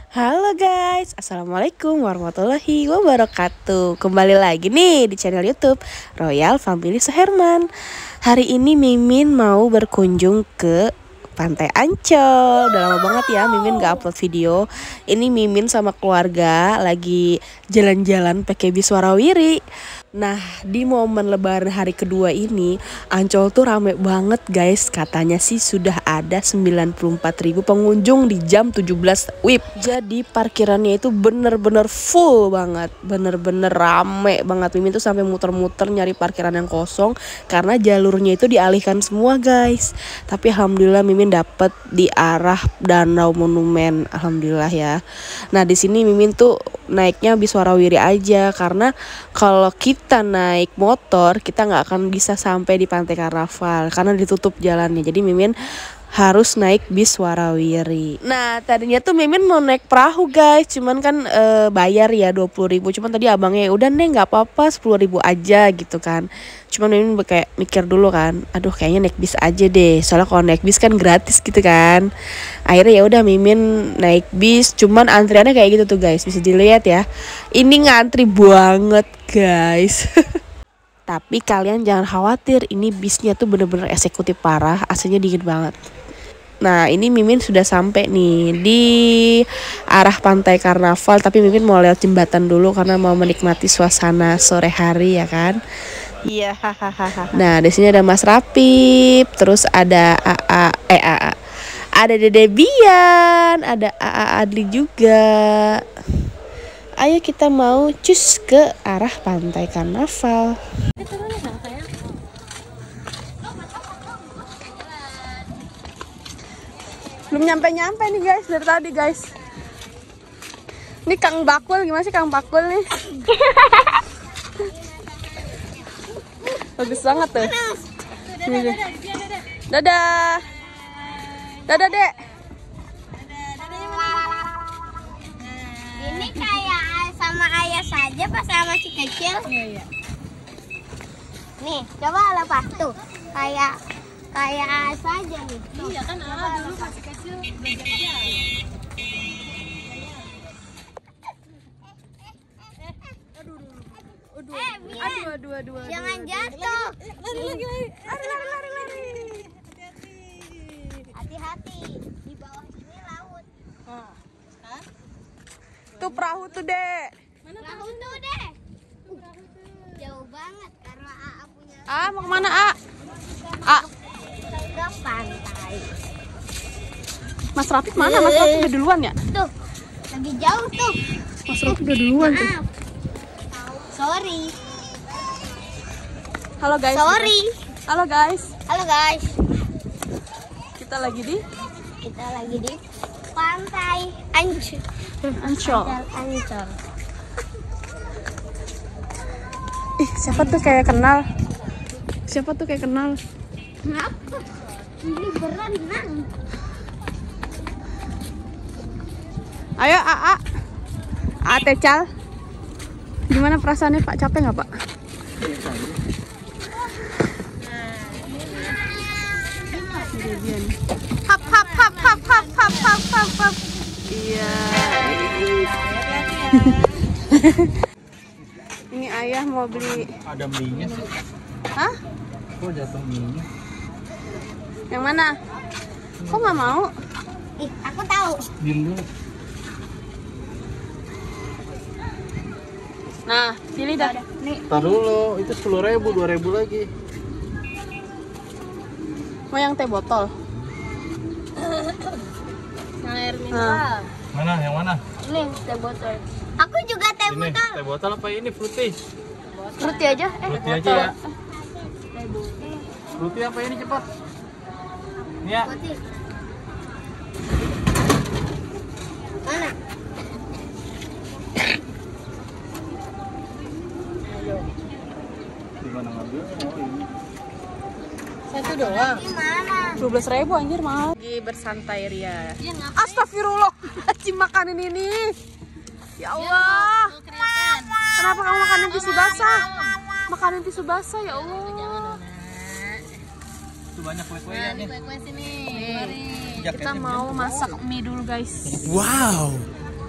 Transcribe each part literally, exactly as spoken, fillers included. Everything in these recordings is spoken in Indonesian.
Halo guys, Assalamualaikum warahmatullahi wabarakatuh. Kembali lagi nih di channel YouTube Royal Family Suherman. Hari ini Mimin mau berkunjung ke Pantai Ancol. Udah lama banget ya Mimin gak upload video. Ini Mimin sama keluarga lagi jalan-jalan pakai bis warawiri. Nah, di momen lebaran hari kedua ini Ancol tuh rame banget guys. Katanya sih sudah ada sembilan puluh empat ribu pengunjung di jam tujuh belas W I B. Jadi parkirannya itu bener-bener full banget, bener-bener rame banget. Mimin tuh sampai muter-muter nyari parkiran yang kosong karena jalurnya itu dialihkan semua guys. Tapi alhamdulillah Mimin dapet di arah Danau Monumen, alhamdulillah ya. Nah, di sini Mimin tuh naiknya bis warawiri aja karena kalau kita naik motor kita nggak akan bisa sampai di Pantai Karnaval karena ditutup jalannya. Jadi Mimin harus naik bis warawiri. Nah, tadinya tuh Mimin mau naik perahu guys, cuman kan e, bayar ya dua puluh ribu. Cuman tadi abangnya udah nih nggak apa-apa sepuluh ribu aja gitu kan. Cuman Mimin kayak mikir dulu kan, aduh kayaknya naik bis aja deh. Soalnya kalau naik bis kan gratis gitu kan. Akhirnya ya udah Mimin naik bis, cuman antriannya kayak gitu tuh guys. Bisa dilihat ya. Ini ngantri banget guys. Tapi kalian jangan khawatir, ini bisnya tuh bener-bener eksekutif parah, A C-nya dingin banget. Nah, ini Mimin sudah sampai nih di arah Pantai Karnaval, tapi Mimin mau lewat jembatan dulu karena mau menikmati suasana sore hari ya kan. Iya, hahaha. Nah, di sini ada Mas Rapip, terus ada A A eh A A. Ada Dede Bian, ada A A Adli juga. Ayo kita mau cus ke arah Pantai Karnaval. Belum nyampe-nyampe nih guys, dari tadi guys. Ini Kang Bakul, gimana sih Kang Bakul nih? Bagus banget tuh. Dadah. Dadah, Dek. Ini kayak sama ayah saja pas sama si kecil. Iya, iya. Nih, coba lepas tuh. Kayak kayak saja nih. Iya kan, ah, dulu masih kecil belajar aja. Eh, Bian. Aduh, aduh, aduh, aduh. Jangan jatuh. Lari, lari, lari. Lari, lari, lari, lari. Hati-hati. Di bawah sini laut. Nah, kan? Tuh perahu tuh, Dek. Perahu tuh deh. Jauh banget karena A A punya. Ah, mau kemana, A? A. Ke pantai. Mas Rapip mana? Mas Rapip udah duluan ya? Tuh, lagi jauh tuh. Mas Rapip udah duluan tuh. Maaf. Sorry. Halo guys. Sorry. Halo guys. Halo guys. Kita lagi di Kita lagi di Pantai Ancol. Ancol. Ancol. Ih, siapa tuh kayak kenal? Siapa tuh kayak kenal? Kenapa? Ini berenang. Ayo, A A. A Tecal. Gimana perasaannya Pak? Capek nggak Pak? Hap hap hap hap hap hap hap hap hap. Iya. Ini ayah mau beli. Ada mie-nya sih. Hah? Kok jatuh mie-nya? Yang mana? Kok nggak mau? Ih, aku tahu. Diam dulu. Nah, pilih dah. Nih, Tar dulu, itu sepuluh ribu, dua ribu lagi. mau yang teh botol. Air Nah. Mana? Yang mana? Ini teh botol. Aku juga teh Ini, botol. teh botol apa ini? Fruity? Fruity aja. Eh, Fruity aja ya. Fruity apa ini cepat? Ini ya. Putih. Mana? Gimana ngambilnya? Oh ini. Satu doang. Gimana? dua belas ribu anjir mahal. Lagi bersantai Ria. Astagfirullah. Cim makanin ini. Ya Allah. Kenapa kamu makanin tisu basah? Makanin tisu basah ya Allah. Itu banyak kue-kuenya nih. Nih, kita mau masak mie dulu guys. Wow.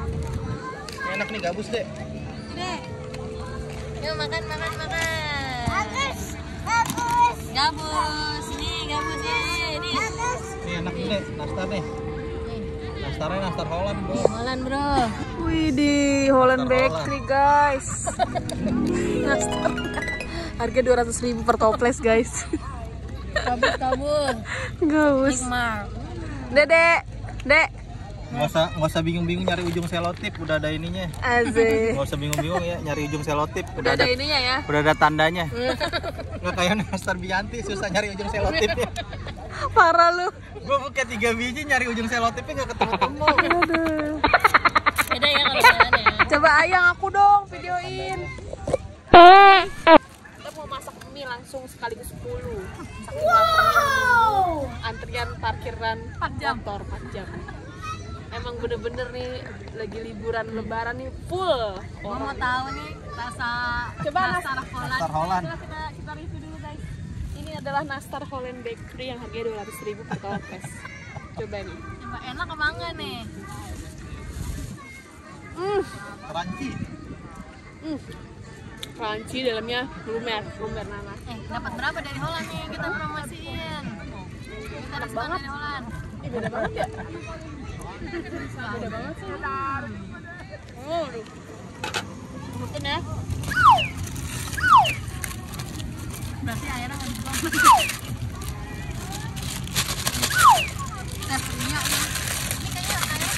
enak nih, gabus deh. Dek. Yuk makan, makan, makan. Bagus, bagus, Gabus, ini gabusnya, ini. bagus. Nih enak nih, Dek. Nastar nih. Nastarnya nastar Holland, Bro. Holland bro. Wih di Holland Nastar Bakery guys. Nastar. Harga dua ratus ribu per toples guys. Kabur kabur. Gabus. Dede, dek. Nggak usah, nggak usah bingung-bingung nyari ujung selotip, udah ada ininya. Asik. Nggak usah bingung-bingung ya nyari ujung selotip, Udah ada ininya ya. udah ada tandanya. Nggak kayak Nastar Bianti susah nyari ujung selotipnya. Parah lu. Gue buka tiga biji nyari ujung selotipnya nggak ketemu-temu. Aduh. Beda ya kalau jalan ya. Coba ayang aku dong videoin. Kita mau masak mie langsung sekaligus sepuluh. Wow. Antrian parkiran empat jam. Motor empat jam. Emang bener-bener nih lagi liburan lebaran nih full. Gua mau tahu nih rasa Coba nastar Holland. Nastar Holland. Coba kita kita review dulu guys. Ini adalah Nastar Holland Bakery yang harganya dua ratus ribu per toples. Coba nih. Coba enak apa enggak nih? Hmm. Crunchy. Hmm. Crunchy, dalamnya lumer, lumer nanas. Eh, dapat berapa dari Holland nih yang kita promosiin? Kita dapat banget. dari Holland. Eh, beda banget ya? Beda banget sih. Oh, aduh. Mungkin ya. Berarti airnya nggak dibuang. Tes minyak nih. Ini kayaknya airnya.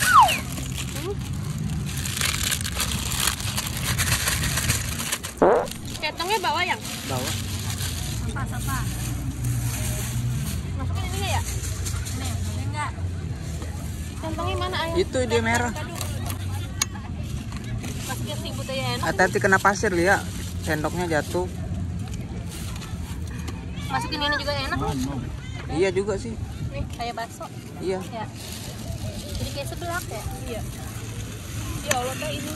Ketongnya bawa yang? Bawa. Apa apa? Masukin ini ya? Nih, boleh nggak? Kantongnya mana ayam? Itu dia merah. Masukin seafood aja enak. Hati-hati kena pasir dia. Sendoknya jatuh. Masukin ini juga enak. Iya juga sih. Nih, kayak bakso. Iya. Ya. Jadi kayak seblak ya. Iya. Ya Allah kayak ini.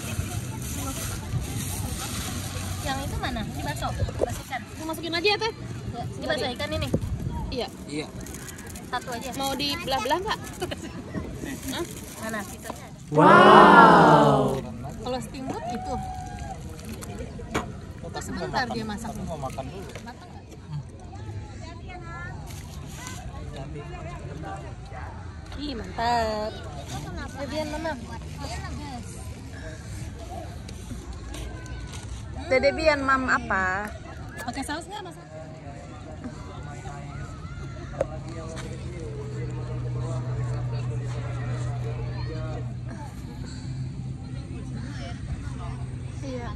Yang itu mana? Ini bakso. Bakso ikan. Mau masukin aja ya teh? Ya, ini bakso ikan ini. Iya. Iya. Satu aja. Mau dibelah-belah nggak? Hah? Mana? Sisanya. Wow. Kalau steamboat itu. Itu sebentar dia masak. Tapi mau makan dulu. Matang nggak? Ih mantap. Bagian mama. Dede Bian mam apa? Pakai saus nggak masak? Iya.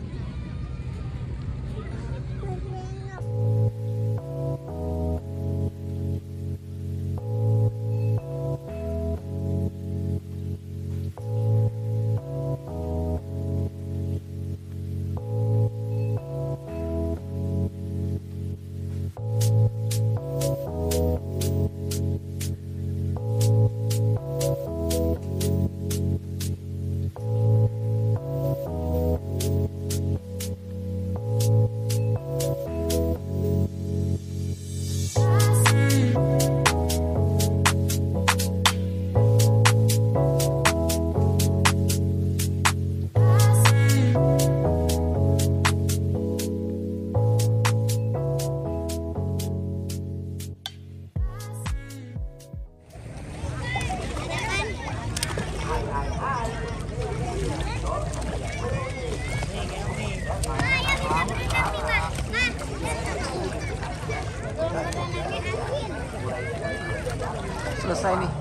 Selesai nih.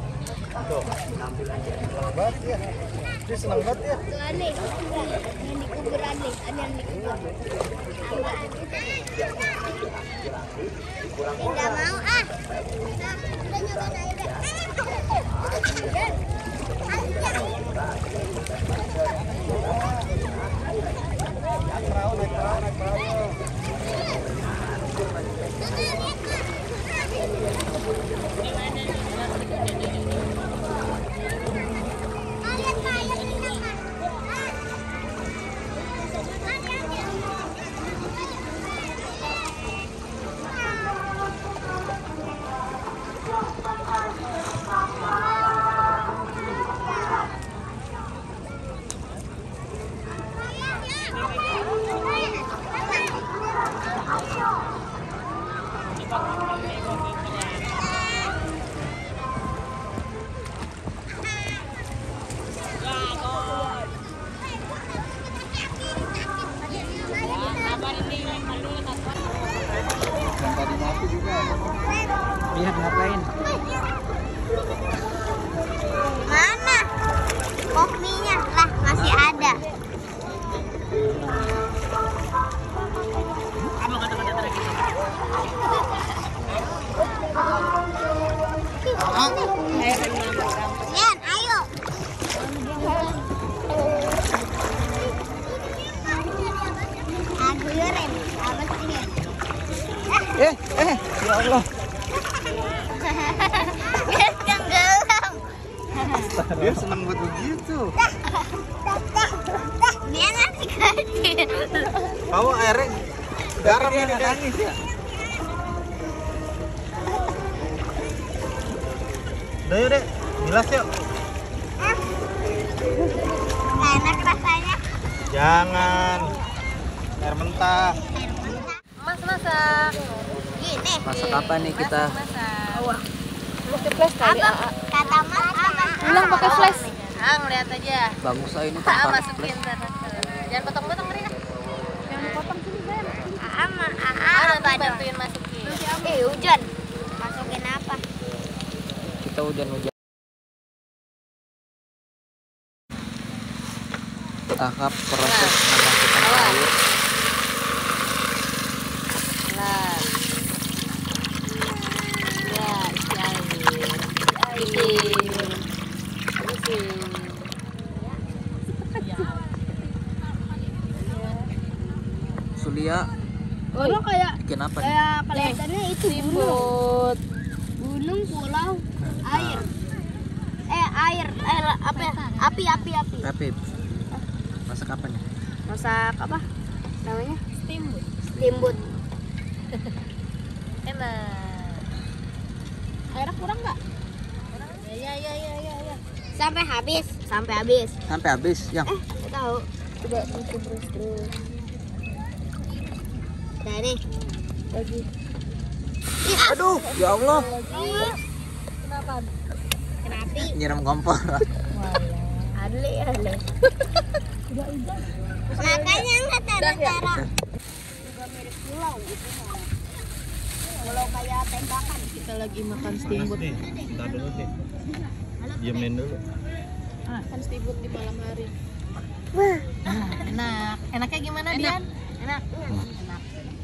Banget ya. Dia senang banget ya. Tuh aneh. Yang dikubur aneh. Aneh yang dikubur. Tidak mau ah. Nah, udah nyobain airnya. Dan, Perahu, naik perahu, naik perahu. Eh, eh, ya Allah. Biar tenggelam. Dia senang buat begitu. Dia nanti kecil. Kamu airnya garam ya, nangis ya. Udah yuk deh, bilas yuk. Enak rasanya. Jangan. Air mentah. Mas masak. Gini. Masak apa nih kita? Pakai flash kali. Apa? Kata Mas apa? Ulang pakai flash. Ah, ngeliat aja. Bagus ah ini Ah, tanpa masukin flash. ntar. Jangan potong-potong Rina. Jangan potong sini, Ben. Ama, Ah, apa nanti dong? bantuin masukin. Eh, hujan. Masukin apa? Kita hujan-hujan. Tahap proses memasukkan Nah. air. Nah. Ya, isi air. Isi. Isi. Sulia Orang kayak bikin apa nih? kayak kelihatannya itu gunung. Seafood. Gunung, pulau, air. Eh, air, air apa ya? Api, api, api. Tapi masak apa nih? Masak apa? Namanya? Steamboat. Timbut. Enak. Airnya kurang nggak? Ya, ya, ya, ya, ya. Sampai habis, sampai habis. Sampai habis yang Eh, nggak tahu. Coba terus terus terus. Nah nih, lagi. Ih, aduh ya Allah kenapa? Kenapa? nyiram kompor. Adli, adli. Makanya nggak tara-tara. Juga mirip pulau gitu. Pulau kayak tembakan. Kita lagi makan Panas steamboat. nih. Entar dulu deh. Diamin dulu. Makan steamboat di malam hari. Wah, Enak. Enaknya gimana, Dian? Enak. Enak.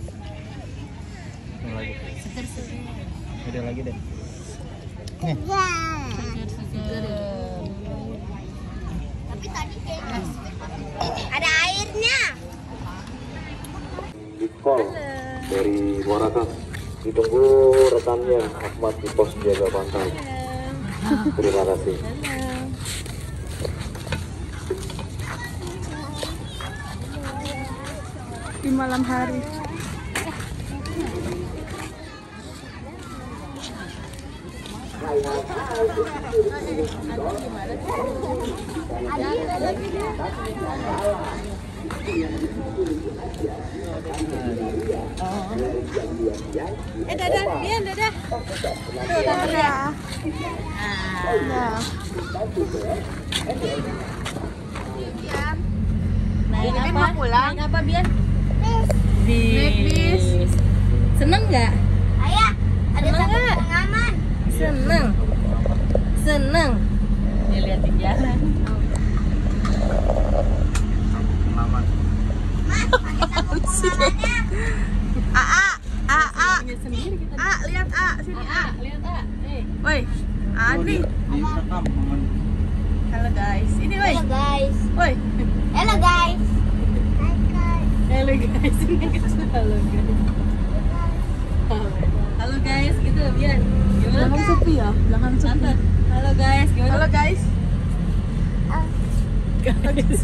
Yang lagi. Seger-seger. Udah lagi deh. ya. Seger-seger. Tapi tadi kayaknya ada airnya. Di call dari Muarakas. Ditunggu rekannya Ahmad di pos jaga pantai. Terima kasih. Di malam hari. Eh dadah, Bian dadah. Tuh dadah. Nah. Naik apa? Mau pulang? Naik apa, Bian? Bis. Naik bis. Seneng nggak? Ayah, ada Seneng satu nggak? pengaman. Seneng. Seneng. Dia liatin jalan. Pengalaman. Mas, pakai satu pengamannya. A A A A. A lihat A sini A. Lihat A. Nih. Woi. A nih. Direkam. Halo guys. Ini woi. Halo guys. Woi. Halo guys. Hai guys. Halo guys. Ini kecil. Halo guys. Halo guys gitu Bian. Gimana? Jangan sepi ya. Jangan sepi. Halo guys. Gimana? Halo guys. Guys.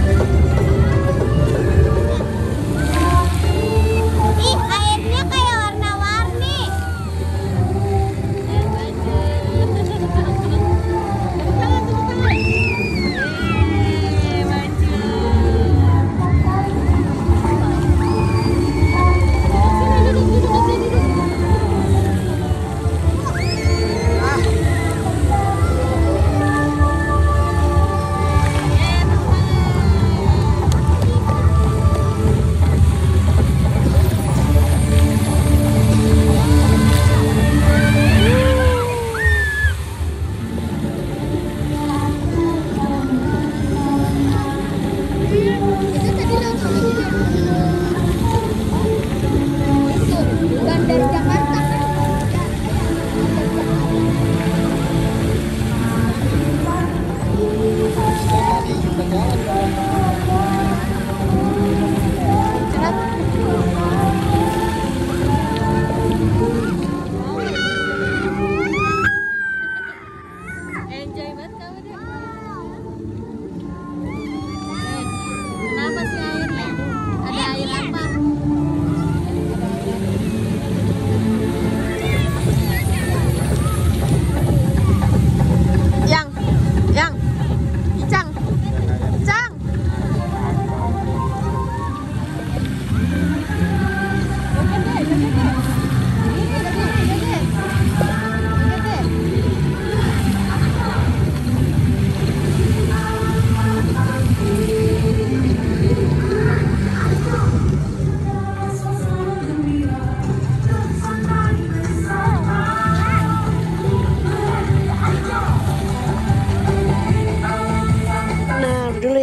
Ih, airnya kayak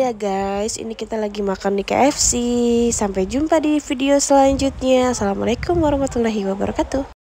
ya guys, ini kita lagi makan di K F C. Sampai jumpa di video selanjutnya. Assalamualaikum warahmatullahi wabarakatuh.